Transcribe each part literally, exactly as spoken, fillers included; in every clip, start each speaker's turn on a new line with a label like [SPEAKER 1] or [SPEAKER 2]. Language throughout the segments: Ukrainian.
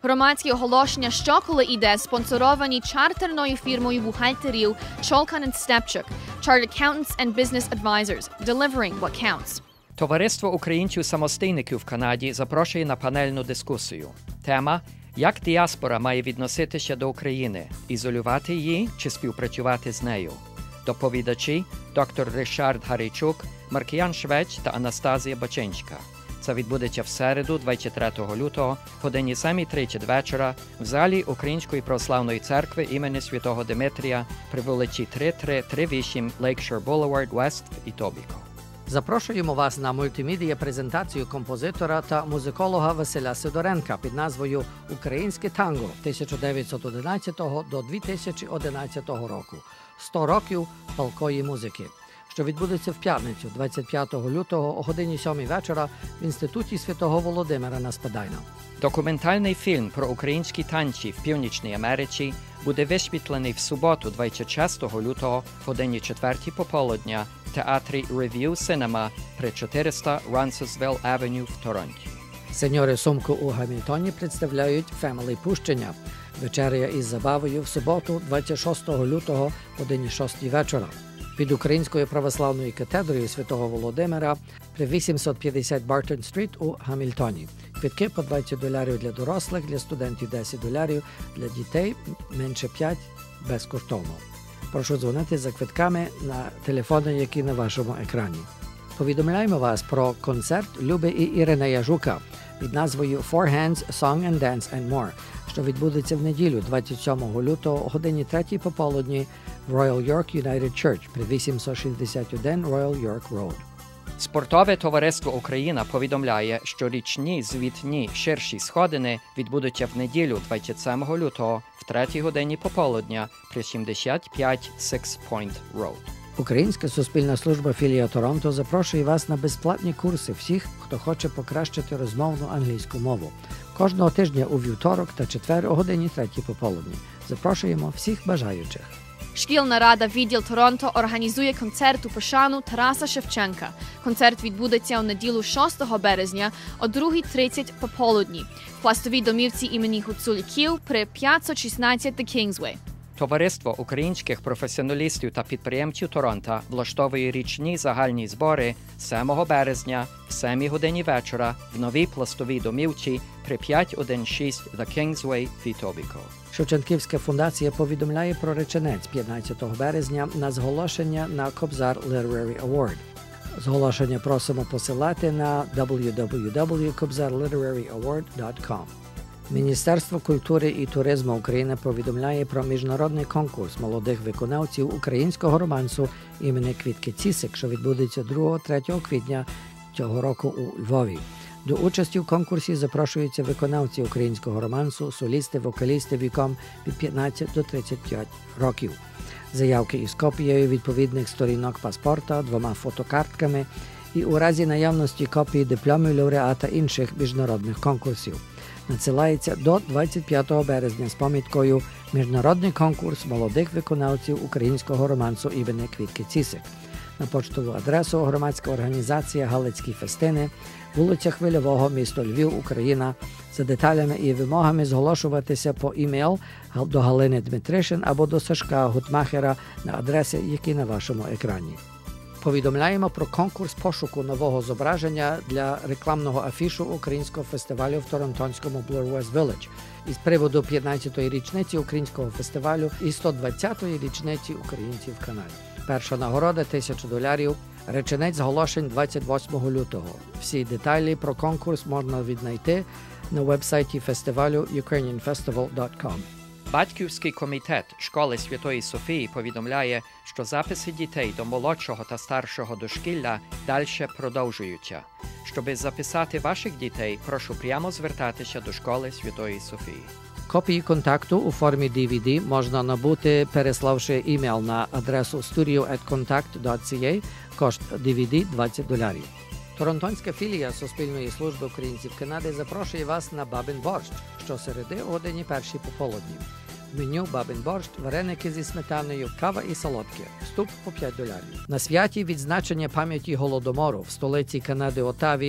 [SPEAKER 1] Громадські оголошення щоколи іде спонсоровані чартерною фірмою бухгалтерів Чолкан and Степчук, Chartered Accountants and Business Advisors, delivering what counts.
[SPEAKER 2] Товариство українців-самостійників в Канаді запрошує на панельну дискусію. Тема – як діаспора має відноситися до України, ізолювати її чи співпрацювати з нею. Доповідачі – доктор Ришард Гарійчук, Маркіян Швеч та Анастазія Бачинська. Це відбудеться в середу, двадцять третього лютого, в годині сім тридцять вечора в залі Української православної церкви імені Святого Димитрія при вулиці три три три вісім Lakeshore Boulevard West в Ітобіко.
[SPEAKER 3] Запрошуємо вас на мультимедіа-презентацію композитора та музиколога Василя Сидоренка під назвою «Українське танго» тисяча дев'ятсот одинадцятого до дві тисячі одинадцятого року. сто років палкої музики, що відбудеться в п'ятницю, двадцять п'ятого лютого о годині сьомій вечора в Інституті Святого Володимира на Спадайна.
[SPEAKER 2] Документальний фільм про українські танці в Північній Америці буде висвітлений в суботу, двадцять шостого лютого, в годині четвертій пополудня в театрі Review Cinema при чотириста Roncesvalles Avenue в Торонті.
[SPEAKER 3] Сеньори Сумку у Гамільтоні представляють «Фемелі Пущення». Вечеря із забавою в суботу, двадцять шостого лютого, в годині шостій вечора. Під Українською православною катедрою Святого Володимира при вісімсот п'ятдесят Бартон-стріт у Гамільтоні. Квитки по двадцять доларів для дорослих, для студентів десять доларів, для дітей менше п'ять безкоштовно. Прошу дзвонити за квитками на телефони, які на вашому екрані. Повідомляємо вас про концерт Люби і Іринея Жука під назвою «Four Hands, Song and Dance and More», що відбудеться в неділю, двадцять сьомого лютого, о годині третій пополудні в Royal York United Church при вісімсот шістдесят один Royal York Road.
[SPEAKER 2] Спортове товариство «Україна» повідомляє, що річні звітні ширші сходини відбудуться в неділю, двадцять сьомого лютого, в третій годині пополудня при сімдесят п'ять Six Point Road.
[SPEAKER 3] Українська суспільна служба філія Торонто запрошує вас на безплатні курси всіх, хто хоче покращити розмовну англійську мову. Кожного тижня у вівторок та четвер о годині третій пополудні. Запрошуємо всіх бажаючих.
[SPEAKER 1] Шкільна рада відділ Торонто організує концерт у пошану Тараса Шевченка. Концерт відбудеться у неділю шостого березня о другій тридцять пополудні в пластовій домівці імені Гуцуляків при п'ятсот шістнадцять The Kingsway.
[SPEAKER 2] Товариство українських професіоналістів та підприємців Торонто влаштовує річні загальні збори сьомого березня в сьомій годині вечора в новій пластовій домівці при п'ятсот шістнадцять The Kingsway в Ітобіко.
[SPEAKER 3] Шевченківська фундація повідомляє про реченець п'ятнадцятого березня на зголошення на Кобзар Literary Award. Зголошення просимо посилати на дабл ю дабл ю дабл ю крапка кобзар літерарі аворд крапка ком. Міністерство культури і туризму України повідомляє про міжнародний конкурс молодих виконавців українського романсу імені Квітки Цісик, що відбудеться другого-третього квітня цього року у Львові. До участі в конкурсі запрошуються виконавці українського романсу, солісти, вокалісти віком від п'ятнадцяти до тридцяти п'яти років. Заявки із копією відповідних сторінок паспорта, двома фотокартками і у разі наявності копії дипломів лауреата інших міжнародних конкурсів. Надсилається до двадцять п'ятого березня з поміткою «Міжнародний конкурс молодих виконавців українського романсу імені Квітки Цісик» на поштову адресу громадська організація «Галицькі фестини», вулиця Хвильового, місто Львів, Україна. За деталями і вимогами зголошуватися по імейл до Галини Дмитришин або до Сашка Гутмахера на адреси, які на вашому екрані. Повідомляємо про конкурс пошуку нового зображення для рекламного афішу українського фестивалю в торонтонському Bloor West Village із приводу п'ятнадцятої річниці українського фестивалю і сто двадцятої річниці українців в Канаді. Перша нагорода – тисяча доларів. Реченець зголошень двадцять восьмого лютого. Всі деталі про конкурс можна віднайти на веб-сайті фестивалю юкрейніан фестивал крапка ком.
[SPEAKER 2] Батьківський комітет школи Святої Софії повідомляє, що записи дітей до молодшого та старшого дошкілля далі продовжуються. Щоби записати ваших дітей, прошу прямо звертатися до школи Святої Софії.
[SPEAKER 3] Копії контакту у формі ді ві ді можна набути, переславши імейл на адресу studio at contact dot c a, кошт ді ві ді двадцять доларів. Торонтонська філія Суспільної служби українців Канади запрошує вас на бабин борщ щосереди о годині першій пополудні. В меню бабин борщ, вареники зі сметаною, кава і солодке. Вступ по п'ять доларів. На святі відзначення пам'яті Голодомору в столиці Канади Отаві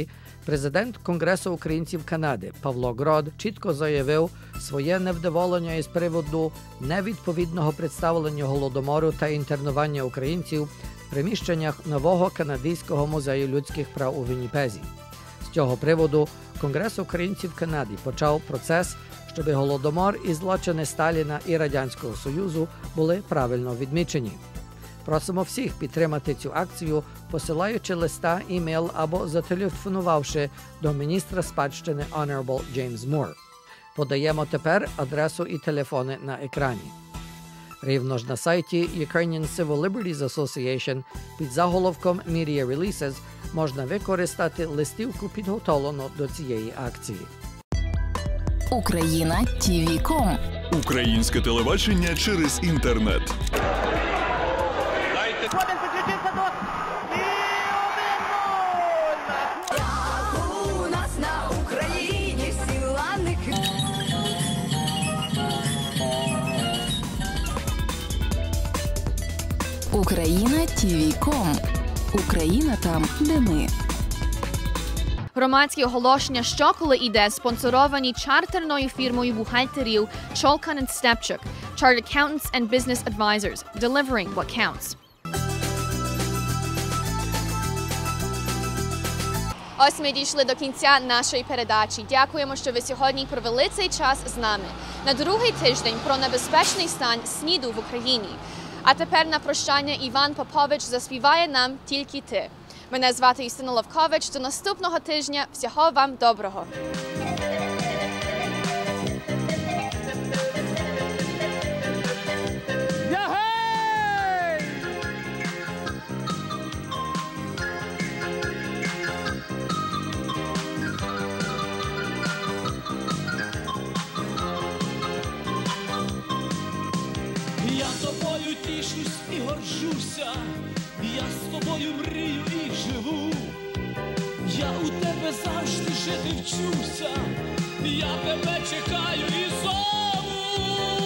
[SPEAKER 3] Президент Конгресу українців Канади Павло Грод чітко заявив своє невдоволення із приводу невідповідного представлення Голодомору та інтернування українців в приміщеннях нового канадського музею людських прав у Вінніпезі. З цього приводу Конгрес українців Канади почав процес, щоб Голодомор і злочини Сталіна і Радянського Союзу були правильно відмічені. Просимо всіх підтримати цю акцію, посилаючи листа, імейл або зателефонувавши до міністра спадщини Honorable James Moore. Подаємо тепер адресу і телефони на екрані. Рівно ж на сайті Ukrainian Civil Liberties Association під заголовком Media Releases можна використати листівку, підготовлену до цієї акції.
[SPEAKER 4] Україна ті ві крапка ком.
[SPEAKER 5] Українське телебачення через інтернет.
[SPEAKER 4] У нас на Україні всі ланики. Україна ті ві крапка ком. Україна там, де ми.
[SPEAKER 1] Громадські оголошення щоколи іде спонсоровані чартерною фірмою бухгалтерів Чолкан and Степчук, Chartered Accountants and Business Advisors, delivering what counts. Ось ми дійшли до кінця нашої передачі. Дякуємо, що ви сьогодні провели цей час з нами. На другий тиждень про небезпечний стан СНІДу в Україні. А тепер на прощання Іван Попович заспіває нам «Тільки ти». Мене звати Юстина Левкович. До наступного тижня. Всього вам доброго.
[SPEAKER 6] Я тобою тішусь і горжуся, я з тобою мрію і живу. Я у тебе завжди жити вчуся, я тебе чекаю і зову.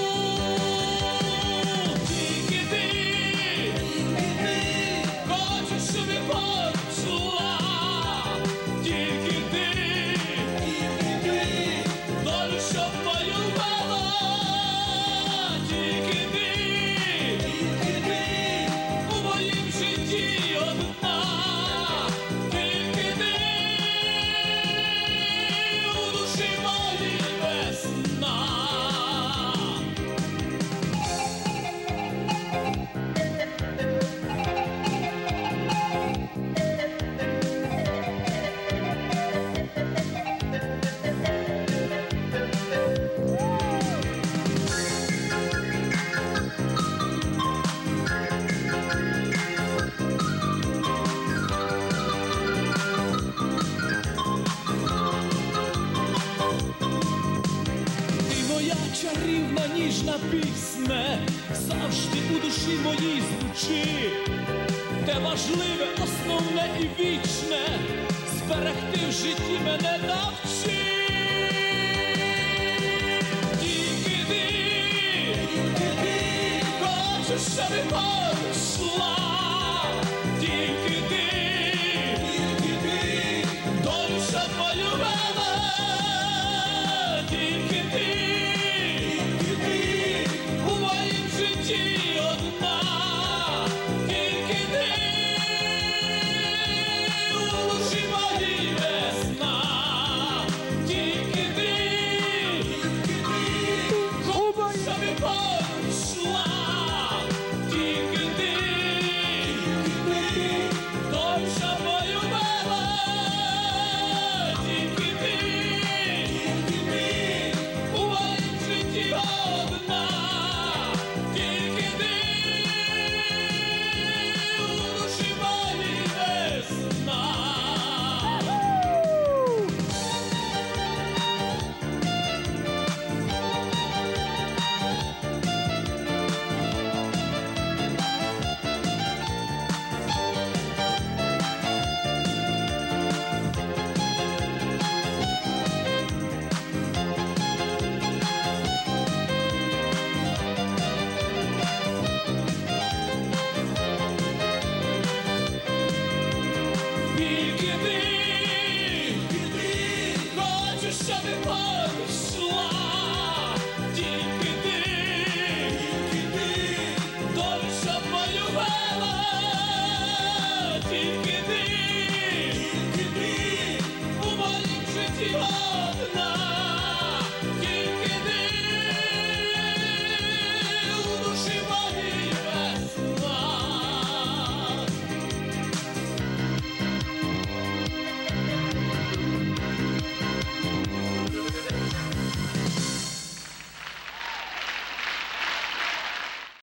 [SPEAKER 6] Тільки ти, хочу, щоб і почула. Тільки ти, долю, щоб мою вела. Тільки ти, у моїм житті одна. Тільки ти, у душі моїй весна. Ти моя чарівна ніжна пісня, завжди у душі моїй звучи. Те важливе, основне і вічне, зберегти в житті мене навчи.